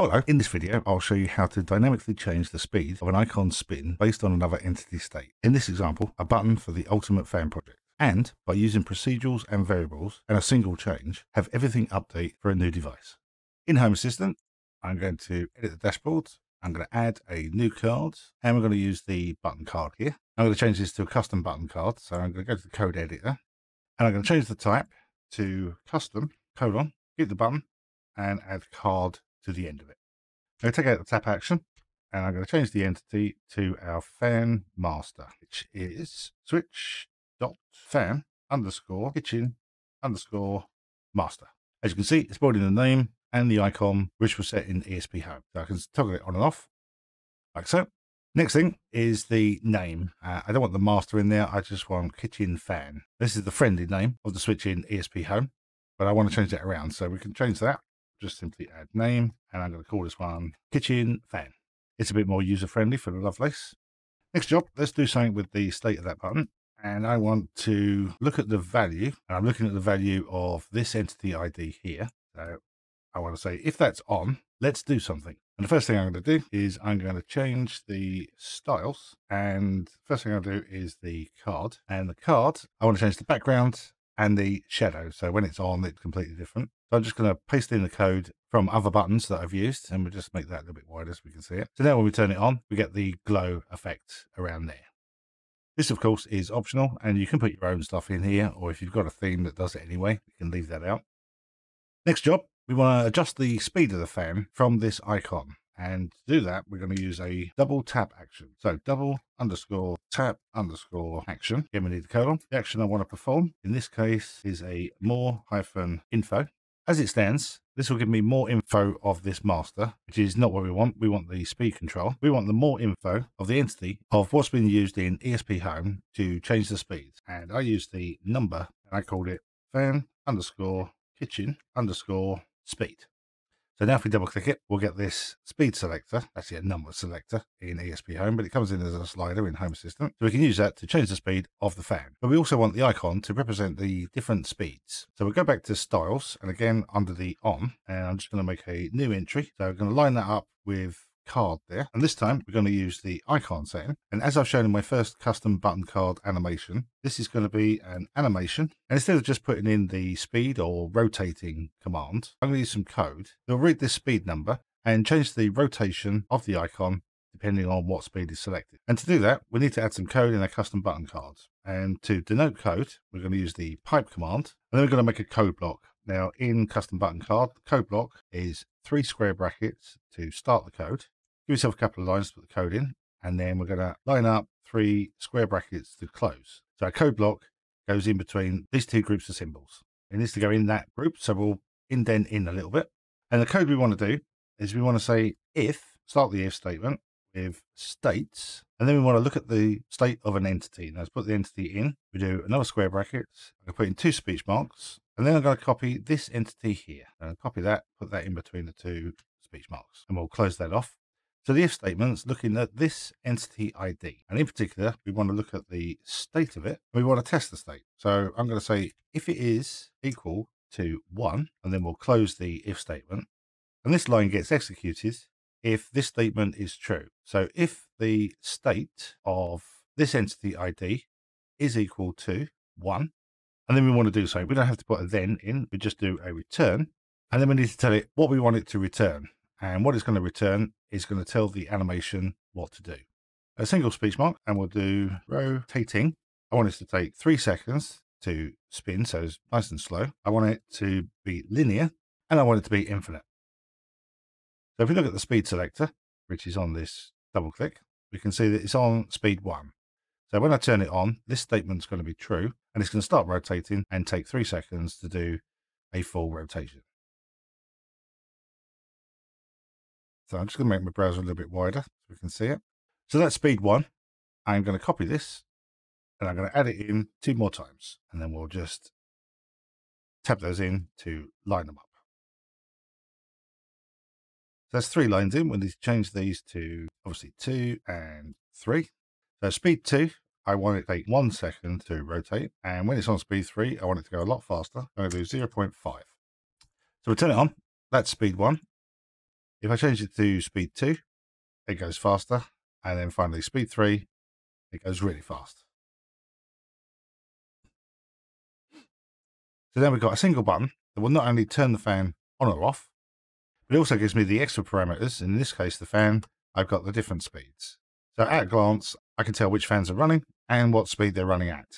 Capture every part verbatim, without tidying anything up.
Hello, in this video I'll show you how to dynamically change the speed of an icon spin based on another entity state. In this example, a button for the Ultimate Fan project. And by using procedurals and variables and a single change, have everything update for a new device. In Home Assistant, I'm going to edit the dashboard. I'm going to add a new card, and we're going to use the button card here. I'm going to change this to a custom button card. So I'm going to go to the code editor, and I'm going to change the type to custom colon, keep the button, and add card to the end of it. I'm going to take out the tap action, and I'm going to change the entity to our fan master, which is switch dot fan underscore kitchen underscore master. As you can see, it's brought in the name and the icon, which was set in ESPHome. So I can toggle it on and off, like so. Next thing is the name. Uh, I don't want the master in there. I just want kitchen fan. This is the friendly name of the switch in ESPHome, but I want to change that around. So we can change that. Just simply add name, and I'm going to call this one kitchen fan. It's a bit more user friendly for the Lovelace. Next job, let's do something with the state of that button. And I want to look at the value, and I'm looking at the value of this entity I D here. So I want to say, if that's on, let's do something. And the first thing I'm going to do is I'm going to change the styles. And the first thing I'll do is the card. And the card, I want to change the background and the shadow. So when it's on, it's completely different. So I'm just going to paste in the code from other buttons that I've used, and we'll just make that a little bit wider so we can see it. So now when we turn it on, we get the glow effect around there. This, of course, is optional, and you can put your own stuff in here, or if you've got a theme that does it anyway, you can leave that out. Next job, we want to adjust the speed of the fan from this icon. And to do that, we're going to use a double tap action. So double underscore tap underscore action. Again, we need the colon. The action I want to perform, in this case, is a more hyphen info. As it stands, this will give me more info of this master, which is not what we want. We want the speed control. We want the more info of the entity of what's been used in ESPHome to change the speed. And I used the number, and I called it fan underscore kitchen underscore speed. So now if we double click it, we'll get this speed selector, actually a number selector in ESPHome, but it comes in as a slider in Home Assistant. So we can use that to change the speed of the fan. But we also want the icon to represent the different speeds. So we'll go back to styles, and again under the on, and I'm just going to make a new entry. So we're going to line that up with card there, and this time we're going to use the icon setting. And as I've shown in my first custom button card animation, this is going to be an animation, and instead of just putting in the speed or rotating command, I'm going to use some code that will read this speed number and change the rotation of the icon depending on what speed is selected. And to do that, we need to add some code in our custom button cards. And to denote code, we're going to use the pipe command, and then we're going to make a code block. Now in custom button card, the code block is three square brackets to start the code. Give yourself a couple of lines to put the code in, and then we're going to line up three square brackets to close. So our code block goes in between these two groups of symbols. It needs to go in that group, so we'll indent in a little bit. And the code we want to do is we want to say if, start the if statement with states, and then we want to look at the state of an entity. Now let's put the entity in. We do another square bracket. I'm going to put in two speech marks, and then I'm going to copy this entity here. And copy that, put that in between the two speech marks, and we'll close that off. So the if statement's looking at this entity I D, and in particular, we want to look at the state of it. We want to test the state. So I'm going to say if it is equal to one, and then we'll close the if statement. And this line gets executed if this statement is true. So if the state of this entity I D is equal to one, and then we want to do something. We don't have to put a then in, we just do a return, and then we need to tell it what we want it to return. And what it's going to return is going to tell the animation what to do. A single speech mark, and we'll do rotating. I want it to take three seconds to spin, so it's nice and slow. I want it to be linear, and I want it to be infinite. So if we look at the speed selector, which is on this double click, we can see that it's on speed one. So when I turn it on, this statement's going to be true, and it's going to start rotating and take three seconds to do a full rotation. So I'm just going to make my browser a little bit wider so we can see it. So that's speed one. I'm going to copy this, and I'm going to add it in two more times, and then we'll just tab those in to line them up. So that's three lines in. We need to change these to obviously two and three. So speed two, I want it to take one second to rotate, and when it's on speed three, I want it to go a lot faster. I'm going to do zero point five. So we turn it on. That's speed one. If I change it to speed two, it goes faster. And then finally speed three, it goes really fast. So now we've got a single button that will not only turn the fan on or off, but it also gives me the extra parameters. In this case, the fan, I've got the different speeds. So at a glance, I can tell which fans are running and what speed they're running at.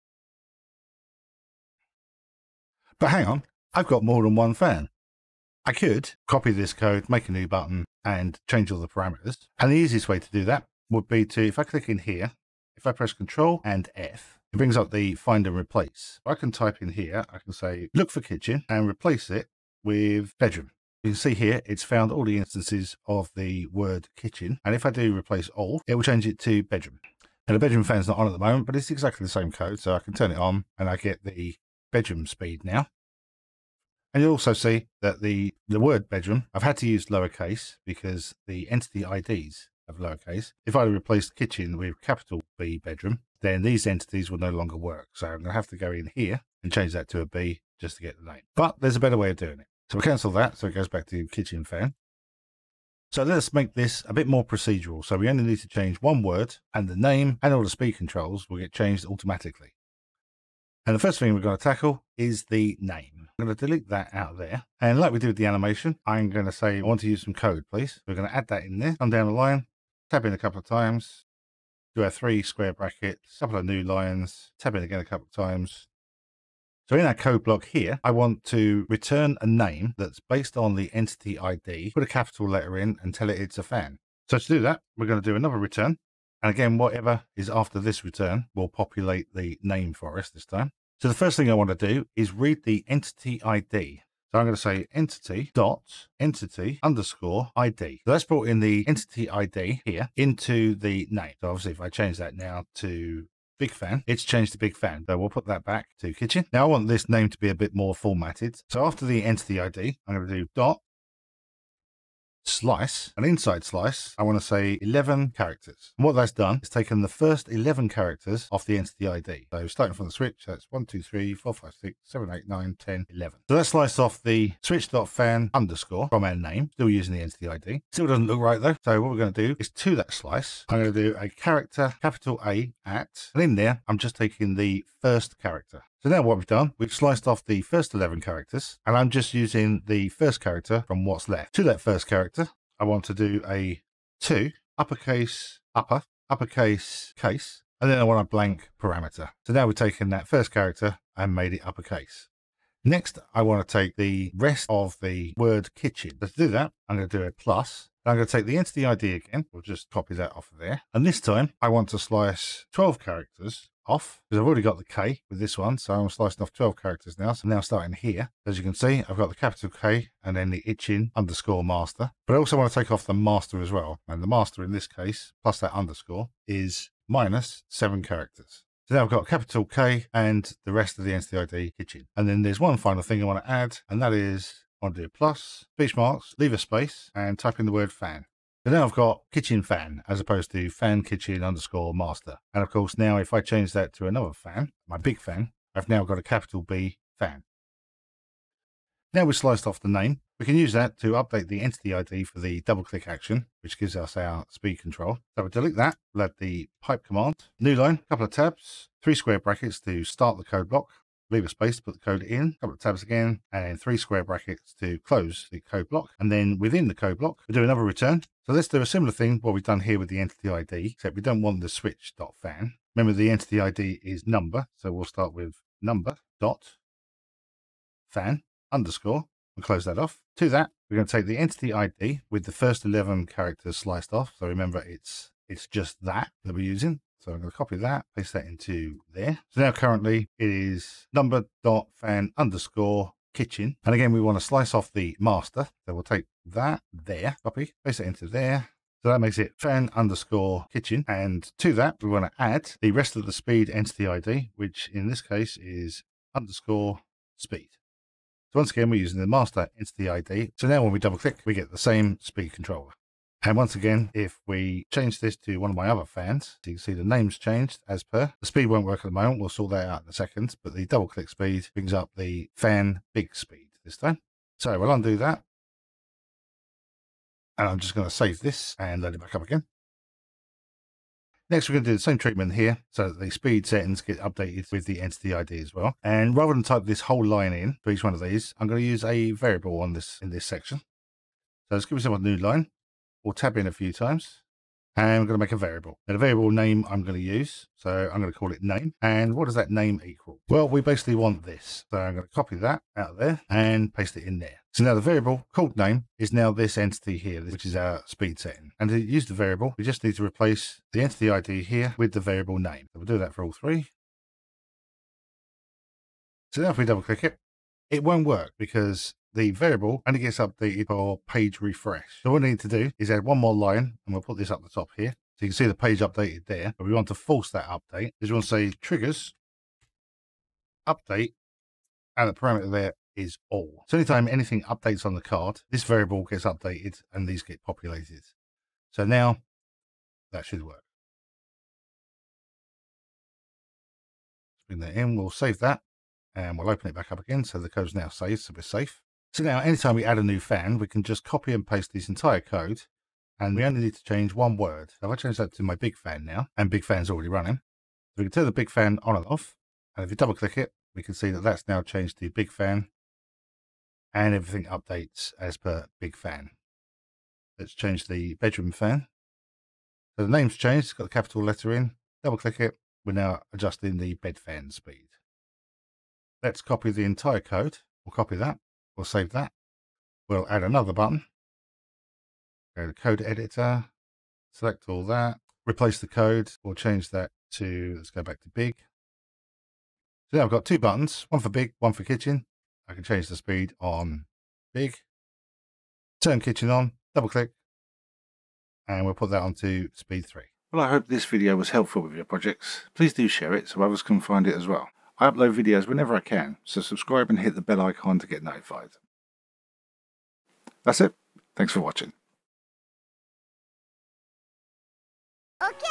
But hang on, I've got more than one fan. I could copy this code, make a new button, and change all the parameters. And the easiest way to do that would be to, if I click in here, if I press Control and F, it brings up the find and replace. I can type in here, I can say, look for kitchen and replace it with bedroom. You can see here, it's found all the instances of the word kitchen. And if I do replace all, it will change it to bedroom. Now the bedroom fan's not on at the moment, but it's exactly the same code. So I can turn it on and I get the bedroom speed now. And you'll also see that the, the word bedroom, I've had to use lowercase because the entity I Ds have lowercase. If I replace kitchen with capital B bedroom, then these entities will no longer work. So I'm going to have to go in here and change that to a B just to get the name. But there's a better way of doing it. So we cancel that, so it goes back to kitchen fan. So let's make this a bit more procedural. So we only need to change one word, and the name and all the speed controls will get changed automatically. And the first thing we're going to tackle is the name. I'm going to delete that out of there. And like we did with the animation, I'm going to say, I want to use some code, please. We're going to add that in there, come down the line, tab in a couple of times, do our three square brackets, a couple of new lines, tab in again a couple of times. So in our code block here, I want to return a name that's based on the entity I D, put a capital letter in and tell it it's a fan. So to do that, we're going to do another return. And again, whatever is after this return will populate the name for us this time. So the first thing I want to do is read the entity I D. So I'm going to say entity dot entity underscore I D. So that's brought in the entity I D here into the name. So obviously if I change that now to big fan, it's changed to big fan. So we'll put that back to kitchen. Now I want this name to be a bit more formatted. So after the entity I D, I'm going to do dot slice, and inside slice, I want to say eleven characters. And what that's done is taken the first eleven characters off the entity I D. So starting from the switch, that's one, two, three, four, five, six, seven, eight, nine, ten, eleven. So that sliced off the switch.fan underscore from our name, still using the entity I D. Still doesn't look right though. So what we're going to do is to that slice, I'm going to do a character, capital A at, and in there, I'm just taking the first character. So now what we've done, we've sliced off the first eleven characters, and I'm just using the first character from what's left. To that first character, I want to do a two, uppercase, upper, uppercase, case, and then I want a blank parameter. So now we've taken that first character and made it uppercase. Next, I want to take the rest of the word kitchen. So to do that, I'm going to do a plus. I'm going to take the entity I D again. We'll just copy that off of there. And this time, I want to slice twelve characters off, because I've already got the K with this one, so I'm slicing off twelve characters now. So now starting here, as you can see, I've got the capital K and then the itching underscore master. But I also want to take off the master as well. And the master in this case, plus that underscore, is minus seven characters. So now I've got capital K and the rest of the entity I D kitchen. And then there's one final thing I want to add, and that is I want to do a plus, speech marks, leave a space, and type in the word fan. So now I've got kitchen fan as opposed to fan kitchen underscore master. And of course, now if I change that to another fan, my big fan, I've now got a capital B fan. Now we've sliced off the name, we can use that to update the entity I D for the double click action, which gives us our speed control. So we'll delete that, we'll add the pipe command, new line, couple of tabs, three square brackets to start the code block, leave a space to put the code in, couple of tabs again, and then three square brackets to close the code block. And then within the code block, we'll do another return. So let's do a similar thing, what we've done here with the entity I D, except we don't want the switch.fan. Remember the entity I D is number, so we'll start with number dot fan underscore, and close that off. To that, we're going to take the entity I D with the first eleven characters sliced off. So remember, it's it's just that that we're using. So I'm going to copy that, paste that into there. So now currently it is number.fan underscore kitchen. And again, we want to slice off the master. So we'll take that there, copy, paste it into there. So that makes it fan underscore kitchen. And to that, we want to add the rest of the speed entity I D, which in this case is underscore speed. So once again, we're using the master entity I D. So now when we double click, we get the same speed controller. And once again, if we change this to one of my other fans, so you can see the name's changed as per. The speed won't work at the moment. We'll sort that out in a second. But the double click speed brings up the fan big speed this time. So we'll undo that. And I'm just going to save this and load it back up again. Next, we're going to do the same treatment here so that the speed settings get updated with the entity I D as well. And rather than type this whole line in for each one of these, I'm going to use a variable on this in this section. So let's give myself a new line. We'll tab in a few times. And I'm going to make a variable. Now, the variable name I'm going to use, so I'm going to call it name. And what does that name equal? Well, we basically want this. So I'm going to copy that out of there and paste it in there. So now the variable called name is now this entity here, which is our speed setting. And to use the variable, we just need to replace the entity I D here with the variable name. So we'll do that for all three. So now if we double click it, it won't work because the variable only gets updated for page refresh. So what we need to do is add one more line, and we'll put this up the top here. So you can see the page updated there, but we want to force that update. Is we want to say triggers, update, and the parameter there is all. So anytime anything updates on the card, this variable gets updated and these get populated. So now that should work. Let's bring that in, we'll save that, and we'll open it back up again. So the code's now saved, so we're safe. So now anytime we add a new fan, we can just copy and paste this entire code, and we only need to change one word. So if I change that to my big fan now, and big fan's already running, so we can turn the big fan on and off, and if you double click it, we can see that that's now changed to big fan, and everything updates as per big fan. Let's change the bedroom fan. So the name's changed, it's got the capital letter in, double click it, we're now adjusting the bed fan speed. Let's copy the entire code, we'll copy that. We'll save that. We'll add another button. Go to code editor, select all that, replace the code. We'll change that to, let's go back to big. So now I've got two buttons, one for big, one for kitchen. I can change the speed on big, turn kitchen on, double click, and we'll put that onto speed three. Well, I hope this video was helpful with your projects. Please do share it so others can find it as well. I upload videos whenever I can, so subscribe and hit the bell icon to get notified. That's it. Thanks for watching. Okay.